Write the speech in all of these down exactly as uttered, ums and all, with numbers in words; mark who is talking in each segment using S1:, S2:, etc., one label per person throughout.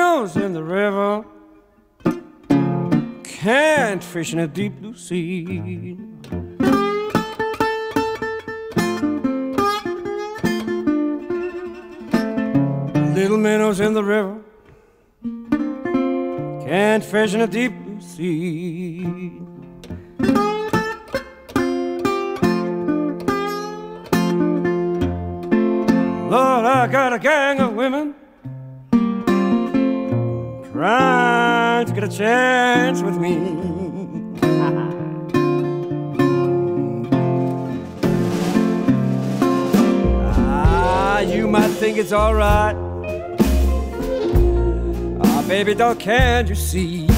S1: minnows in the river can't fish in a deep blue sea. Little minnows in the river can't fish in a deep blue sea. Lord, I got a gang of women trying to get a chance with me. Ah, you might think it's all right. Ah, baby, don't can't you see?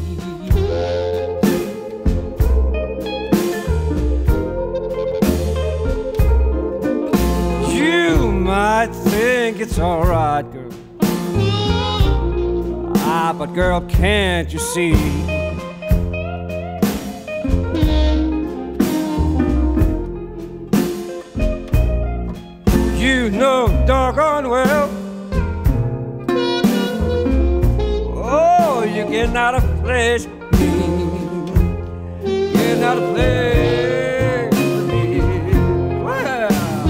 S1: You might think it's all right, girl. Ah, but girl, can't you see? You know doggone well, oh, you're getting out of place with me. Getting out of place with me. Well,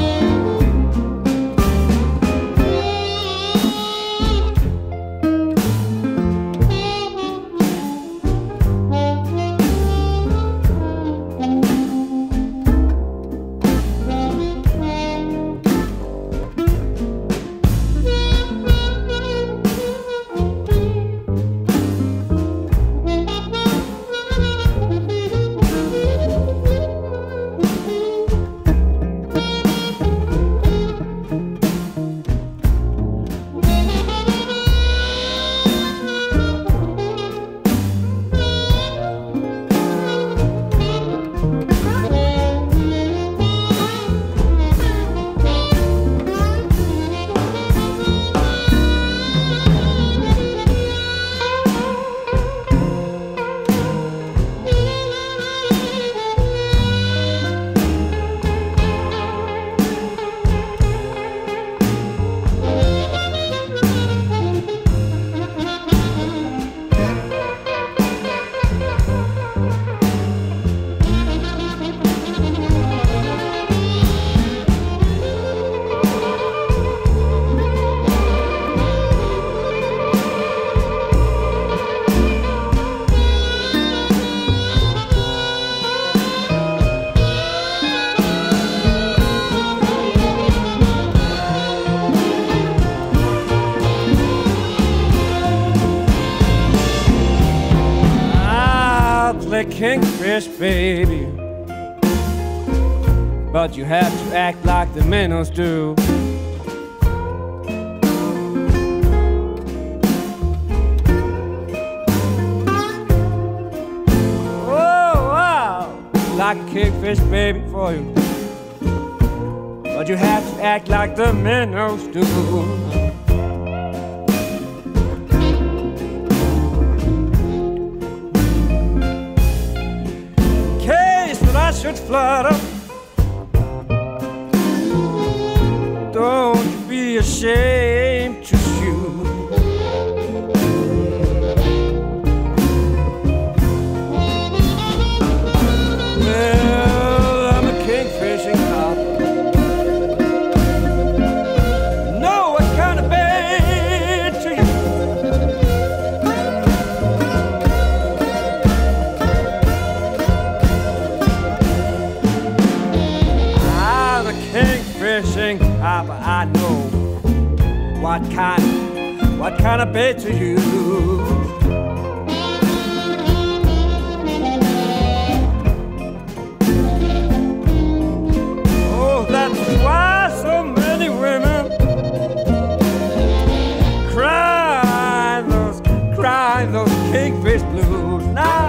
S1: kingfish, baby, but you have to act like the minnows do. Oh, wow, like a kingfish, baby, for you, but you have to act like the minnows do. Should flutter, don't you be ashamed to shoot. Well, I'm a kingfishing cop. Know what kind of bait to use. Kingfishing hopper, I know what kind, what kind of bait to use. Oh, that's why so many women cry those, cry those kingfish blues now.